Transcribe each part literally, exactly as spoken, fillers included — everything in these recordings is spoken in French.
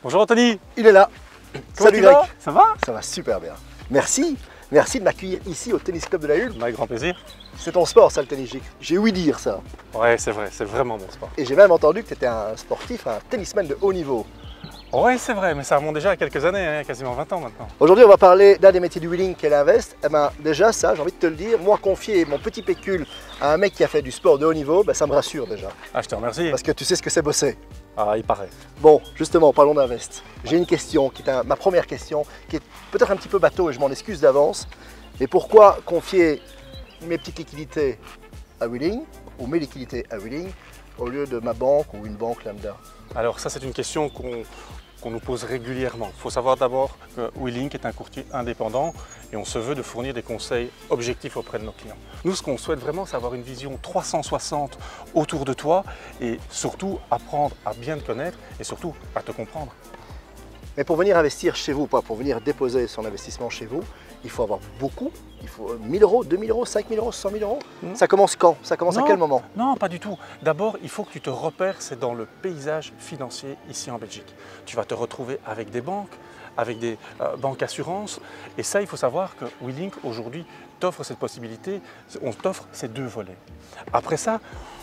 Bonjour Anthony. Il est là. Comment Salut tu Greg. vas? Ça va? Ça va super bien. Merci. Merci de m'accueillir ici au Tennis Club de la Hulpe. Avec grand plaisir. C'est ton sport ça le tennis. J'ai ouï dire ça. Ouais, c'est vrai, c'est vraiment mon sport. Et j'ai même entendu que tu étais un sportif, un tennisman de haut niveau. Ouais, c'est vrai, mais ça remonte déjà à quelques années, hein, quasiment vingt ans maintenant. Aujourd'hui, on va parler d'un des métiers du wheeling qui est l'invest. Eh ben, déjà, ça, j'ai envie de te le dire, moi, confier mon petit pécule à un mec qui a fait du sport de haut niveau, ben, ça me rassure déjà. Ah, je te remercie. Parce que tu sais ce que c'est bosser. Ah, il paraît. Bon, justement, parlons d'invest. J'ai une question, qui est un- ma première question, qui est peut-être un petit peu bateau et je m'en excuse d'avance. Mais pourquoi confier mes petites liquidités à Wheeling, ou mes liquidités à Wheeling, au lieu de ma banque ou une banque lambda? Alors ça, c'est une question qu'on qu'on nous pose régulièrement. Il faut savoir d'abord que WeLink est un courtier indépendant et on se veut de fournir des conseils objectifs auprès de nos clients. Nous, ce qu'on souhaite vraiment, c'est avoir une vision trois cent soixante autour de toi et surtout apprendre à bien te connaître et surtout à te comprendre. Mais pour venir investir chez vous, pas pour venir déposer son investissement chez vous, il faut avoir beaucoup. Il faut mille euros, deux mille euros, cinq mille euros, cent mille euros. Mmh. Ça commence quand? Ça commence Non, à quel moment? Non, pas du tout. D'abord, il faut que tu te repères, c'est dans le paysage financier ici en Belgique. Tu vas te retrouver avec des banques, avec des euh, banques assurances. Et ça, il faut savoir que WeLink aujourd'hui t'offre cette possibilité. On t'offre ces deux volets. Après ça,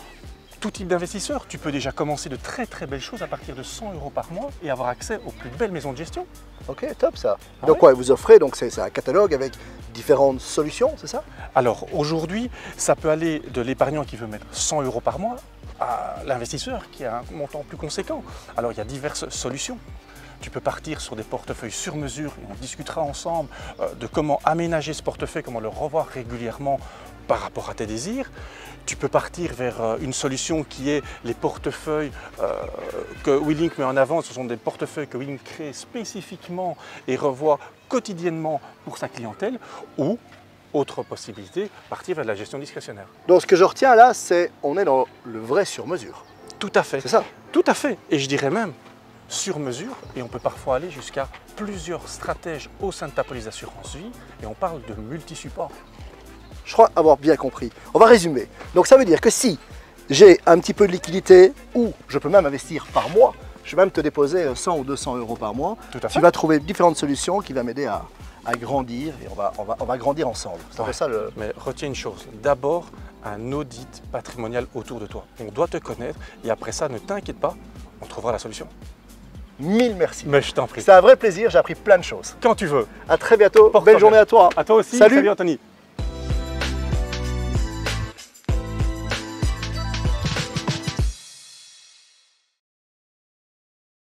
tout type d'investisseur, tu peux déjà commencer de très très belles choses à partir de cent euros par mois et avoir accès aux plus belles maisons de gestion. Ok, top ça. Ah donc oui. quoi, vous offrez, donc c'est un catalogue avec différentes solutions, c'est ça? Alors aujourd'hui, ça peut aller de l'épargnant qui veut mettre cent euros par mois à l'investisseur qui a un montant plus conséquent. Alors il y a diverses solutions. Tu peux partir sur des portefeuilles sur mesure et on discutera ensemble euh, de comment aménager ce portefeuille, comment le revoir régulièrement par rapport à tes désirs. Tu peux partir vers euh, une solution qui est les portefeuilles euh, que WeLink met en avant. Ce sont des portefeuilles que WeLink crée spécifiquement et revoit quotidiennement pour sa clientèle. Ou, autre possibilité, partir vers de la gestion discrétionnaire. Donc ce que je retiens là, c'est on est dans le vrai sur-mesure. Tout à fait. C'est ça? Tout à fait. Et je dirais même sur mesure. Et on peut parfois aller jusqu'à plusieurs stratèges au sein de ta police d'assurance vie. Et on parle de multi-support. Je crois avoir bien compris. On va résumer. Donc ça veut dire que si j'ai un petit peu de liquidité, ou je peux même investir par mois, je vais même te déposer cent ou deux cents euros par mois, Tout à fait. tu vas trouver différentes solutions qui vont m'aider à, à grandir et on va, on va, on va grandir ensemble. C'est un peu Ouais. ça le... Mais retiens une chose, d'abord un audit patrimonial autour de toi. On doit te connaître et après ça, ne t'inquiète pas, on trouvera la solution. Mille merci. Mais je t'en prie. C'était un vrai plaisir, j'ai appris plein de choses. Quand tu veux. À très bientôt, Porte-toi belle bien. journée à toi. À toi aussi. Salut. Salut Anthony.